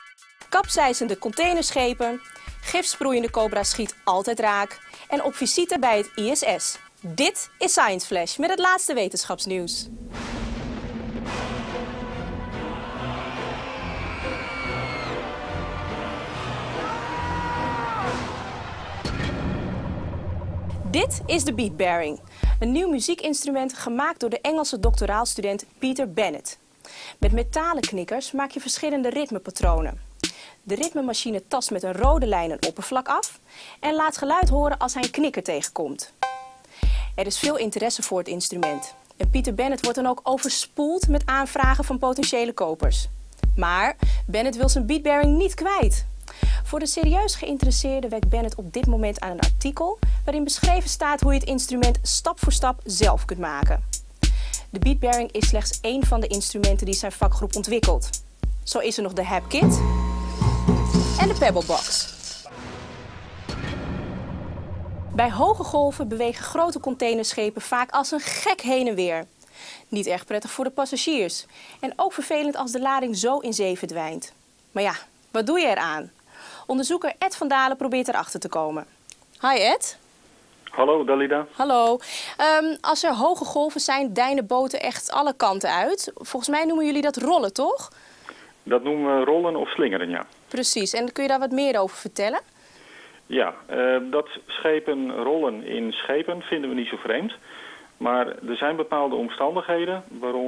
Kapseizende containerschepen, gifsproeiende cobra schiet altijd raak en op visite bij het ISS. Dit is Science Flash met het laatste wetenschapsnieuws. Dit is de Beat Bearing, een nieuw muziekinstrument gemaakt door de Engelse doctoraalstudent Peter Bennett. Met metalen knikkers maak je verschillende ritmepatronen. De ritmemachine tast met een rode lijn een oppervlak af en laat geluid horen als hij een knikker tegenkomt. Er is veel interesse voor het instrument en Peter Bennett wordt dan ook overspoeld met aanvragen van potentiële kopers. Maar Bennett wil zijn Beat Bearing niet kwijt. Voor de serieus geïnteresseerden werkt Bennett op dit moment aan een artikel waarin beschreven staat hoe je het instrument stap voor stap zelf kunt maken. De Beat Bearing is slechts één van de instrumenten die zijn vakgroep ontwikkelt. Zo is er nog de Hap Kit en de Pebblebox. Bij hoge golven bewegen grote containerschepen vaak als een gek heen en weer. Niet erg prettig voor de passagiers en ook vervelend als de lading zo in zee verdwijnt. Maar ja, wat doe je eraan? Onderzoeker Ed van Dalen probeert erachter te komen. Hi Ed. Hallo Dalida. Hallo. Als er hoge golven zijn, deinen boten echt alle kanten uit. Volgens mij noemen jullie dat rollen, toch? Dat noemen we rollen of slingeren, ja. Precies. En kun je daar wat meer over vertellen? Ja, dat schepen rollen in schepen vinden we niet zo vreemd. Maar er zijn bepaalde omstandigheden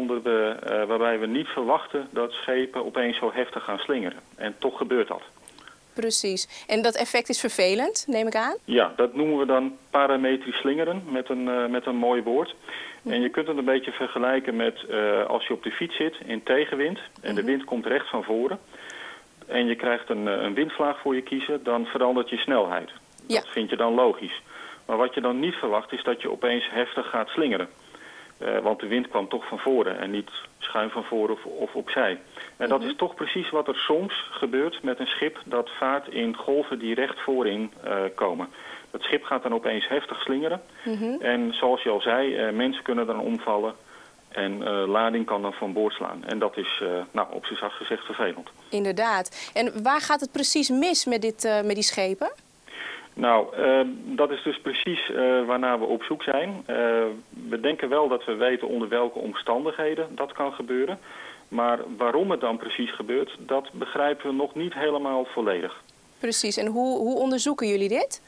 waarbij we niet verwachten dat schepen opeens zo heftig gaan slingeren. En toch gebeurt dat. Precies. En dat effect is vervelend, neem ik aan? Ja, dat noemen we dan parametrisch slingeren met een mooi woord. En je kunt het een beetje vergelijken met als je op de fiets zit in tegenwind en de wind komt recht van voren. En je krijgt een windvlaag voor je kiezen, dan verandert je snelheid. Dat vind je dan logisch. Maar wat je dan niet verwacht is dat je opeens heftig gaat slingeren. Want de wind kwam toch van voren en niet schuin van voren of opzij. En dat is toch precies wat er soms gebeurt met een schip dat vaart in golven die recht voorin komen. Dat schip gaat dan opeens heftig slingeren. En zoals je al zei, mensen kunnen dan omvallen en lading kan dan van boord slaan. En dat is op z'n zacht gezegd vervelend. Inderdaad. En waar gaat het precies mis met die schepen? Nou, dat is dus precies waarnaar we op zoek zijn. We denken wel dat we weten onder welke omstandigheden dat kan gebeuren. Maar waarom het dan precies gebeurt, dat begrijpen we nog niet helemaal volledig. Precies. En hoe onderzoeken jullie dit?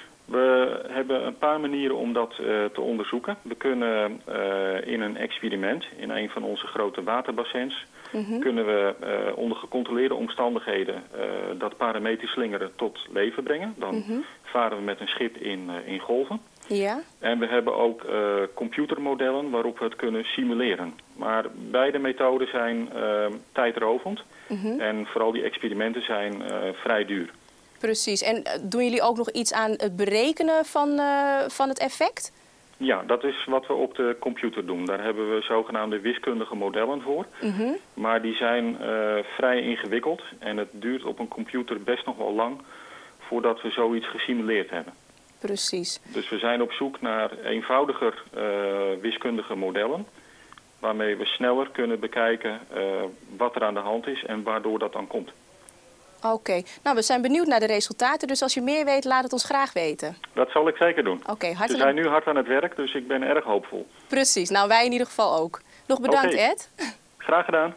We hebben een paar manieren om dat te onderzoeken. We kunnen in een experiment, in een van onze grote waterbassins, kunnen we onder gecontroleerde omstandigheden dat parametrisch slingeren tot leven brengen. Dan varen we met een schip in golven. Ja. En we hebben ook computermodellen waarop we het kunnen simuleren. Maar beide methoden zijn tijdrovend en vooral die experimenten zijn vrij duur. Precies. En doen jullie ook nog iets aan het berekenen van het effect? Ja, dat is wat we op de computer doen. Daar hebben we zogenaamde wiskundige modellen voor. Maar die zijn vrij ingewikkeld en het duurt op een computer best nog wel lang voordat we zoiets gesimuleerd hebben. Precies. Dus we zijn op zoek naar eenvoudiger wiskundige modellen waarmee we sneller kunnen bekijken wat er aan de hand is en waardoor dat dan komt. Oké. Nou, we zijn benieuwd naar de resultaten, dus als je meer weet, laat het ons graag weten. Dat zal ik zeker doen. Hartelijk... We zijn nu hard aan het werk, dus ik ben erg hoopvol. Precies. Nou, wij in ieder geval ook. Nog bedankt, Ed. Graag gedaan.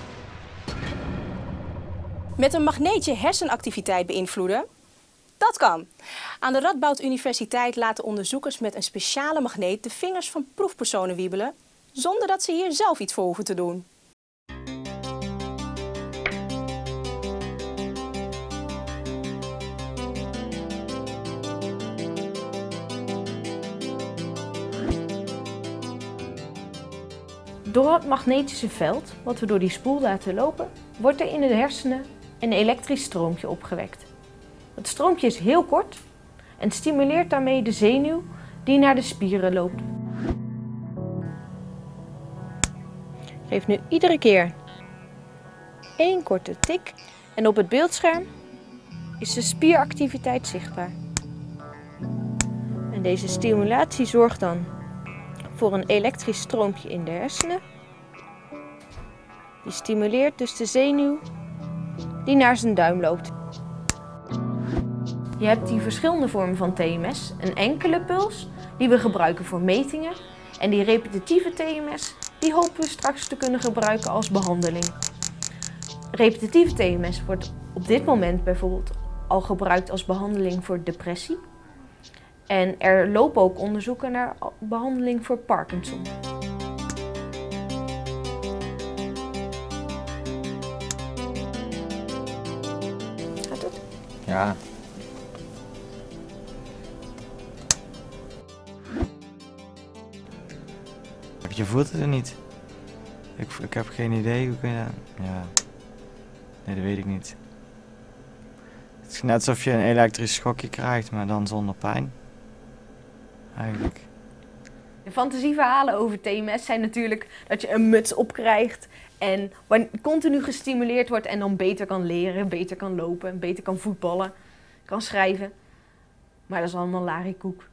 Met een magneetje hersenactiviteit beïnvloeden? Dat kan. Aan de Radboud Universiteit laten onderzoekers met een speciale magneet de vingers van proefpersonen wiebelen, zonder dat ze hier zelf iets voor hoeven te doen. Door het magnetische veld, wat we door die spoel laten lopen, wordt er in de hersenen een elektrisch stroompje opgewekt. Het stroompje is heel kort en stimuleert daarmee de zenuw die naar de spieren loopt. Geef nu iedere keer 1 korte tik en op het beeldscherm is de spieractiviteit zichtbaar. En deze stimulatie zorgt dan voor een elektrisch stroompje in de hersenen. Die stimuleert dus de zenuw die naar zijn duim loopt. Je hebt die verschillende vormen van TMS. Een enkele puls, die we gebruiken voor metingen. En die repetitieve TMS, die hopen we straks te kunnen gebruiken als behandeling. Repetitieve TMS wordt op dit moment bijvoorbeeld al gebruikt als behandeling voor depressie. En er lopen ook onderzoeken naar behandeling voor Parkinson. Gaat het? Ja. Je voelt het er niet. Ik heb geen idee hoe kun je dat... Ja. Nee, dat weet ik niet. Het is net alsof je een elektrisch schokje krijgt, maar dan zonder pijn. Eigenlijk. De fantasieverhalen over TMS zijn natuurlijk dat je een muts opkrijgt en continu gestimuleerd wordt en dan beter kan leren, beter kan lopen, beter kan voetballen, kan schrijven. Maar dat is allemaal lariekoek.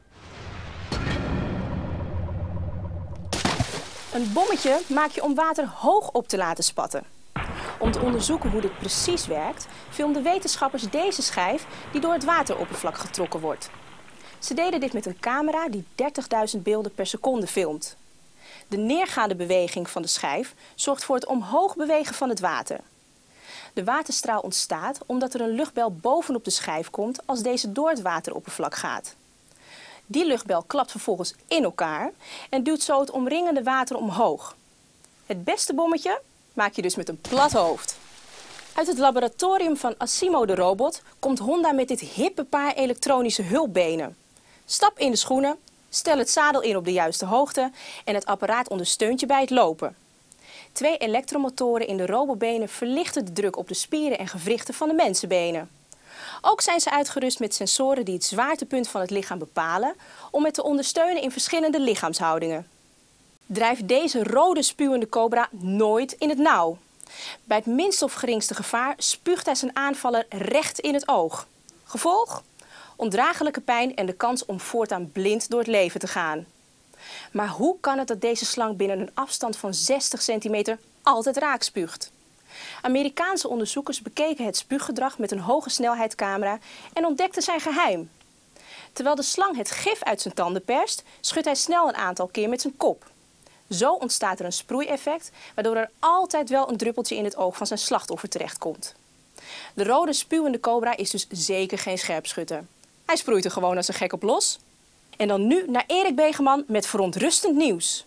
Een bommetje maak je om water hoog op te laten spatten. Om te onderzoeken hoe dit precies werkt, filmden wetenschappers deze schijf die door het wateroppervlak getrokken wordt. Ze deden dit met een camera die 30.000 beelden per seconde filmt. De neergaande beweging van de schijf zorgt voor het omhoog bewegen van het water. De waterstraal ontstaat omdat er een luchtbel bovenop de schijf komt als deze door het wateroppervlak gaat. Die luchtbel klapt vervolgens in elkaar en duwt zo het omringende water omhoog. Het beste bommetje maak je dus met een plat hoofd. Uit het laboratorium van Asimo de robot komt Honda met dit hippe paar elektronische hulpbenen. Stap in de schoenen, stel het zadel in op de juiste hoogte en het apparaat ondersteunt je bij het lopen. 2 elektromotoren in de robotbenen verlichten de druk op de spieren en gewrichten van de mensenbenen. Ook zijn ze uitgerust met sensoren die het zwaartepunt van het lichaam bepalen om het te ondersteunen in verschillende lichaamshoudingen. Drijf deze rode spuwende cobra nooit in het nauw. Bij het minste of geringste gevaar spuugt hij zijn aanvaller recht in het oog. Gevolg? Ondraaglijke pijn en de kans om voortaan blind door het leven te gaan. Maar hoe kan het dat deze slang binnen een afstand van 60 centimeter altijd raak spuugt? Amerikaanse onderzoekers bekeken het spuuggedrag met een hoge snelheidscamera en ontdekten zijn geheim. Terwijl de slang het gif uit zijn tanden perst, schudt hij snel een aantal keer met zijn kop. Zo ontstaat er een sproeieffect, waardoor er altijd wel een druppeltje in het oog van zijn slachtoffer terechtkomt. De rode spuwende cobra is dus zeker geen scherpschutter. Hij sproeit er gewoon als een gek op los. En dan nu naar Erik Begeman met verontrustend nieuws.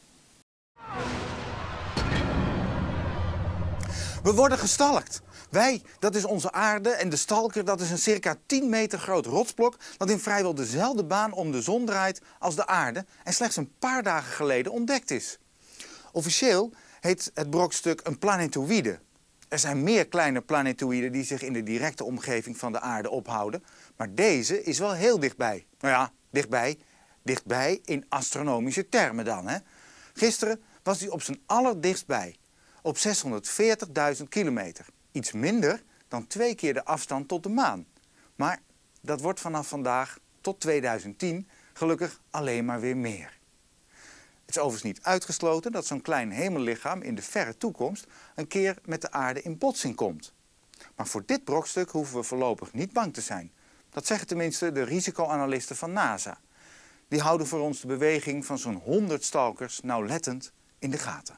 We worden gestalkt. Wij, dat is onze aarde en de stalker, dat is een circa 10 meter groot rotsblok dat in vrijwel dezelfde baan om de zon draait als de aarde en slechts een paar dagen geleden ontdekt is. Officieel heet het brokstuk een planetoïde. Er zijn meer kleine planetoïden die zich in de directe omgeving van de aarde ophouden, maar deze is wel heel dichtbij. Nou ja, dichtbij in astronomische termen dan, hè. Gisteren was hij op zijn allerdichtstbij, op 640.000 kilometer. Iets minder dan 2 keer de afstand tot de maan. Maar dat wordt vanaf vandaag tot 2010 gelukkig alleen maar weer meer. Het is overigens niet uitgesloten dat zo'n klein hemellichaam in de verre toekomst een keer met de aarde in botsing komt. Maar voor dit brokstuk hoeven we voorlopig niet bang te zijn. Dat zeggen tenminste de risicoanalisten van NASA. Die houden voor ons de beweging van zo'n 100 stalkers nauwlettend in de gaten.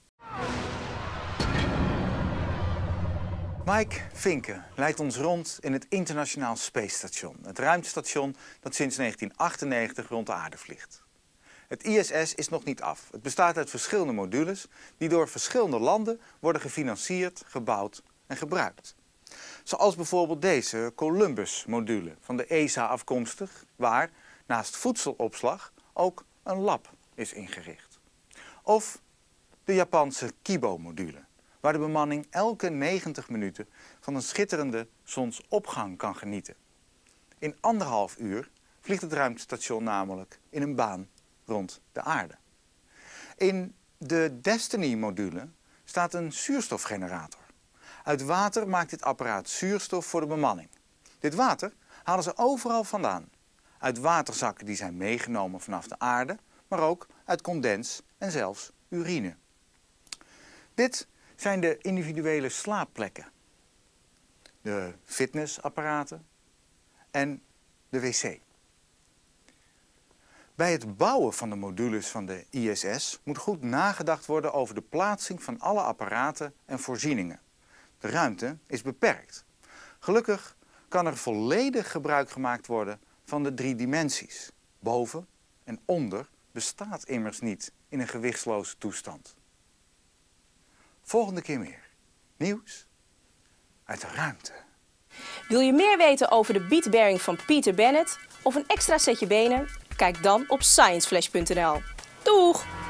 Mike Vinken leidt ons rond in het Internationaal Space Station. Het ruimtestation dat sinds 1998 rond de aarde vliegt. Het ISS is nog niet af. Het bestaat uit verschillende modules die door verschillende landen worden gefinancierd, gebouwd en gebruikt. Zoals bijvoorbeeld deze Columbus-module van de ESA afkomstig, waar naast voedselopslag ook een lab is ingericht. Of de Japanse Kibo-module, waar de bemanning elke 90 minuten van een schitterende zonsopgang kan genieten. In 1,5 uur vliegt het ruimtestation namelijk in een baan rond de aarde. In de Destiny-module staat een zuurstofgenerator. Uit water maakt dit apparaat zuurstof voor de bemanning. Dit water halen ze overal vandaan. Uit waterzakken die zijn meegenomen vanaf de aarde, maar ook uit condens en zelfs urine. Dit zijn de individuele slaapplekken. de fitnessapparaten en de wc. Bij het bouwen van de modules van de ISS moet goed nagedacht worden over de plaatsing van alle apparaten en voorzieningen. De ruimte is beperkt. Gelukkig kan er volledig gebruik gemaakt worden van de 3 dimensies. Boven en onder bestaat immers niet in een gewichtsloze toestand. Volgende keer meer. Nieuws uit de ruimte. Wil je meer weten over de beat bearing van Peter Bennett of een extra setje benen? Kijk dan op scienceflash.nl. Doeg!